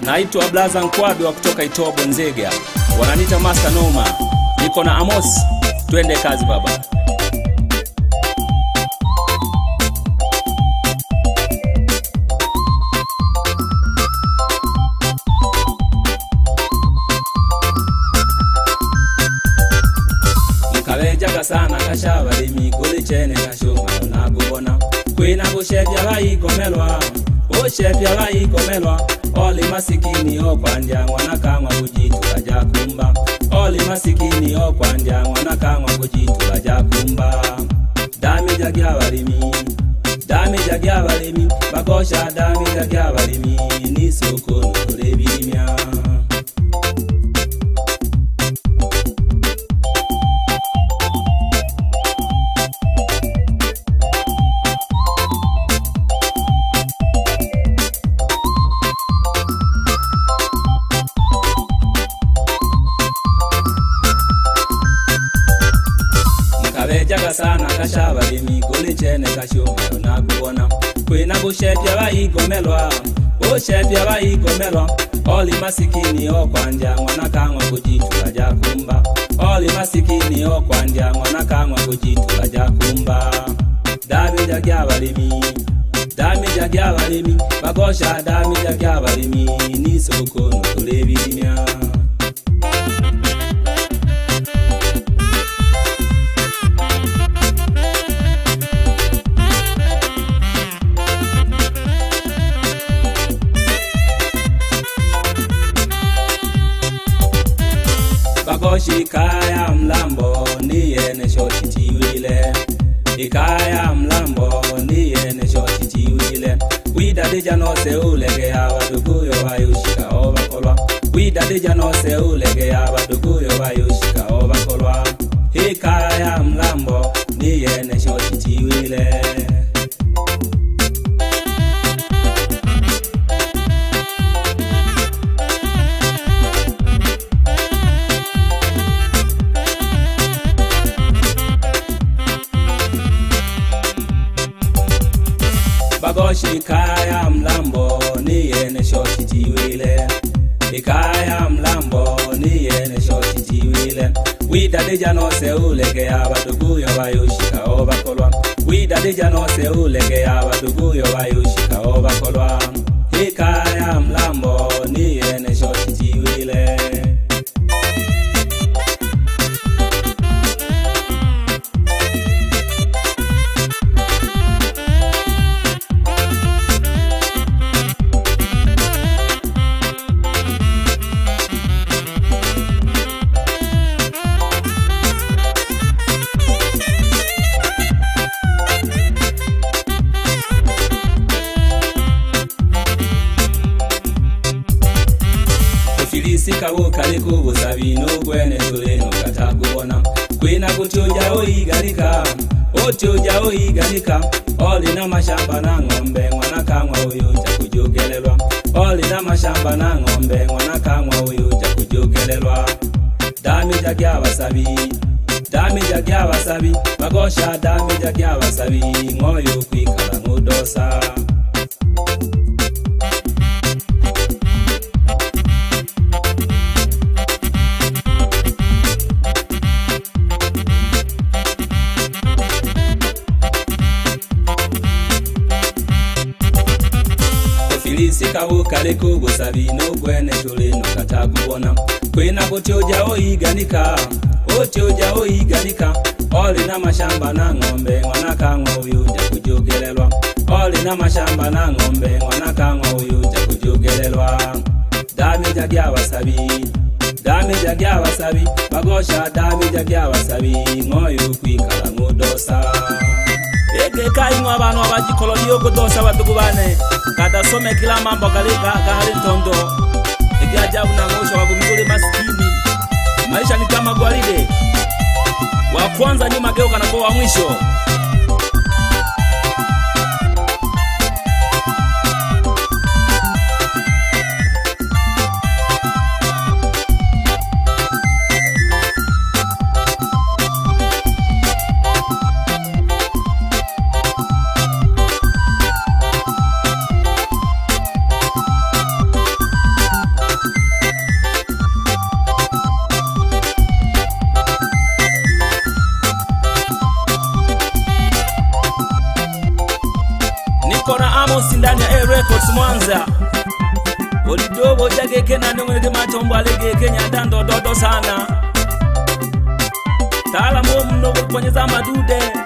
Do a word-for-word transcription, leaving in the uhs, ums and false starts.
Naitwa Blaza Nkwabi wa kutoka Itobo Nzega. Wananiita Master Noma. Niko na Amos. Twende kazi baba. Nkawejaga sana kashabali migoli chene kashuma na gubona. Kwina kushepya vai komelwa. Oshepya vai komelwa. Oli masikini okwanja mwana Kang'wa kujitula jakumba. Oli masikini okwanja mwana Kang'wa kujitula jakumba. Damijagi abalimi, damijagi abalimi, bakosha damijagi abalimi, nisoko nukule birimya. Nkawejaga sana kashabali migoli chene kashuma na gubona. Kwina kushepya vai komelwa. Oshepya vai komelwa. Oli masikini okwanja mwana Kang'wa kujitula jakumba. Oli masikini okwanja mwana Kang'wa kujitula jakumba. Damijagi abalimi, damijagi abalimi, bakosha damijagi abalimi, nisoko nukule birimya. Bakoshi kaya mlambo niyene shoti tiwile. Ikaya mlambo niyene shoti tiwile. Wida dija no se ulege ya waduguyo bayushika oba kolwa. Wida dija no se ulege ya waduguyo bayushika oba kolwa. Ikaya mlambo niyene shoti tiwile. Bagoshi kaya mlambo niyene shoti tiwile. Ikaya mlambo niyene shoti tiwile. Wida dija no se ulege ya waduguyo bayushika oba kolwa. Wida dija no se ulege ya waduguyo bayushika oba kolwa. Ikaya mlambo niyene shoti tiwile. Sika wukali kubusa bino gwene tuleno katagubona. Kwina kutuja oigalika, otuja oigalika. Oli na mashamba na ng'ombe mwana Kang'wa uyuja kujugelelwa. Oli na mashamba na ng'ombe mwana Kang'wa uyuja kujugelelwa. Damijagi abasabi, damijagi abasabi, bagosha damijagi abasabi, ngoyo kwikala ngudosa. Sika wukali kubusa bino gwene tuleno katagubona. Kwina kutuja oiganika, otuja oiganika. Oli na mashamba na ng'ombe mwana Kang'wa uyuja kujugelelwa. Oli na mashamba na ng'ombe mwana Kang'wa uyuja kujugelelwa. Damijagi abasabi, damijagi abasabi, bagosha damijagi abasabi, ngoyo kwikala ngudosa. Ege kaingwa abantu abajikoloniyo kudosa batugubane. Kada some kila mambo kalika kahali tondo. Ege ajabu na ngosha wagumigole maskini. Maisha ni kama gwaride. Wa kwanza nyuma geuka na kwa mwisho. Jumamosi ndani ya A Records Mwanza. Olidogo jageke na nongege matombo alegeke nyandando dodo sana. Tala mo mnogo kwenye za madude.